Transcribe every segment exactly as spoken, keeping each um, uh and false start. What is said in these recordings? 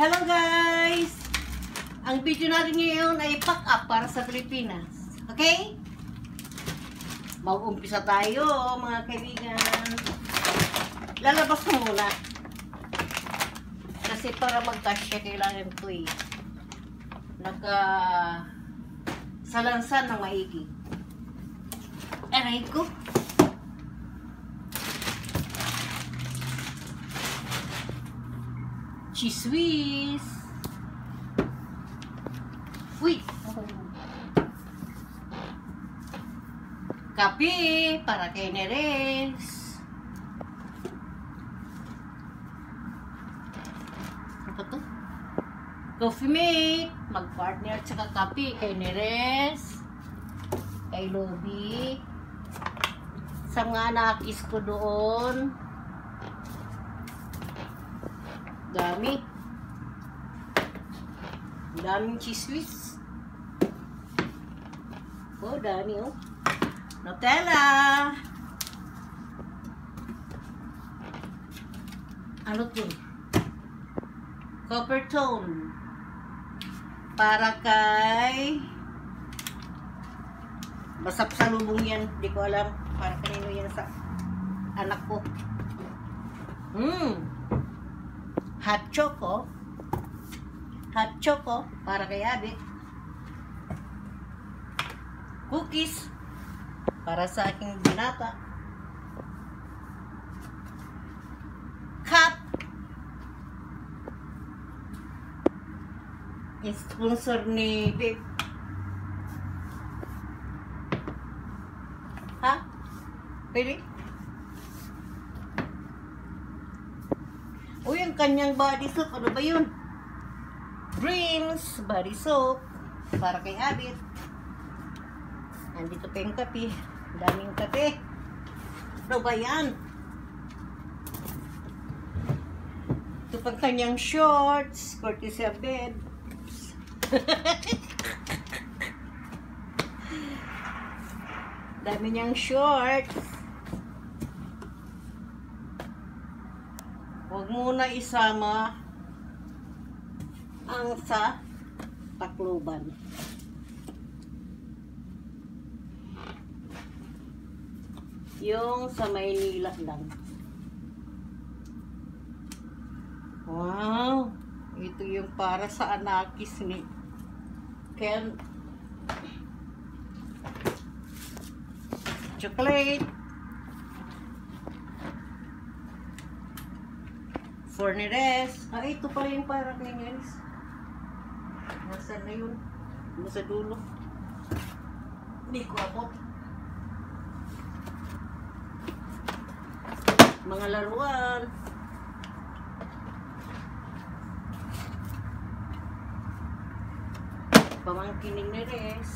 Hello guys! Ang video natin ngayon ay pack up para sa Pilipinas. Okay? Mag-umpisa tayo mga kaibigan. Lalabas ko muna. Kasi para mag-cash kailangan ko eh. Naka salansan ng maigi. Aray ko. Cheese whiz. Uy. Kape para kay Neres. Apa to? Coffee mate. Mag-partner tsaka kape kay Neres. Kay Lobby. Sa mga nakis ko doon. Dami. Daming cheese whiz. Oh, dami oh. Nutella. Ano to? Copper tone. Para kay basap sa lubong yan. Di ko alam. Para kanino yan sa anak ko. Hmm. Hot choco. Hot choco para kay Abby. Cookies para sa aking binata. Cup. Sponsor ni Babe. Ha? Pwede? Uy, ang kanyang body soap. Ano ba yun? Dreams body soap. Para kay Abit. Nandito pa yung kape. Daming kape. Ano ba yan? Ito pang kanyang shorts. Courtesy of Bed. Dami niyang shorts. Huwag muna isama ang sa Tacloban. Yung sa Maynila lang. Wow! Ito yung para sa anakis ni Ken. Chocolate. For Neres. Ah, ito pala yung para kay Neres. Nasaan na yun? Nasa dulo. Hindi ko abot. Mga laruan. Pamangkin ni Neres.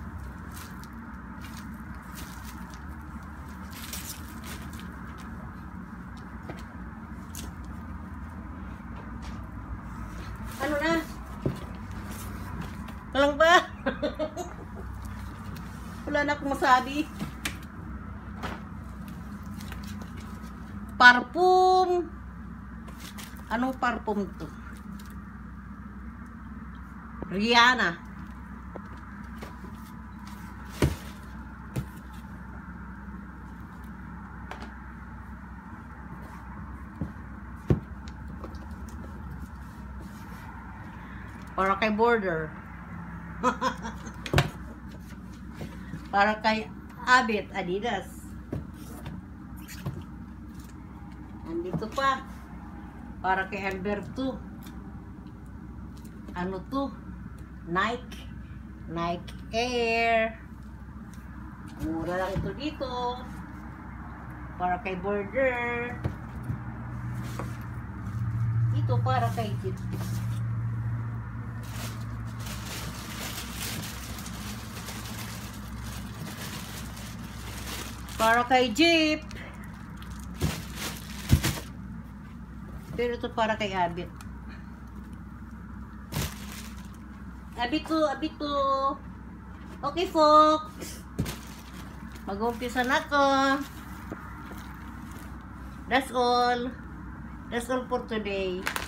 Ano na? Walang ba? Wala na akong masabi. Parfum. Anong parfum to? Rihanna. Para kay Border. Para kay Abit, Adidas. Andito pa. Para kay Alberto. Ano to? Nike. Nike Air. Mura lang ito dito. Para kay Border. Ito para kay Jeep. Para kay Jeep. Pero ito para kay Abit. Abit to, Abit to. Okay, folks. Mag-umpisa na ko. That's all. That's all for today.